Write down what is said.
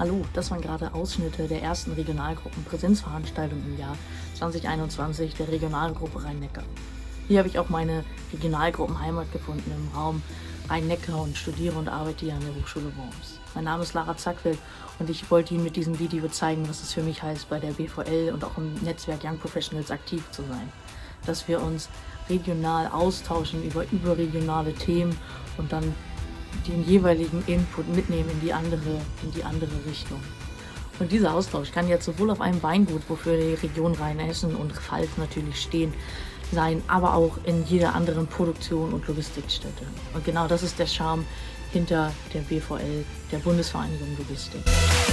Hallo, das waren gerade Ausschnitte der ersten Regionalgruppen-Präsenzveranstaltung im Jahr 2021 der Regionalgruppe Rhein-Neckar. Hier habe ich auch meine Regionalgruppenheimat gefunden im Raum Rhein-Neckar und studiere und arbeite hier an der Hochschule Worms. Mein Name ist Lara Zackfeld und ich wollte Ihnen mit diesem Video zeigen, was es für mich heißt, bei der BVL und auch im Netzwerk Young Professionals aktiv zu sein. Dass wir uns regional austauschen über überregionale Themen und dann den jeweiligen Input mitnehmen in die andere Richtung. Und dieser Austausch kann jetzt sowohl auf einem Weingut, wofür die Region Rheinhessen und Pfalz natürlich stehen, sein, aber auch in jeder anderen Produktion und Logistikstätte. Und genau das ist der Charme hinter der BVL, der Bundesvereinigung Logistik.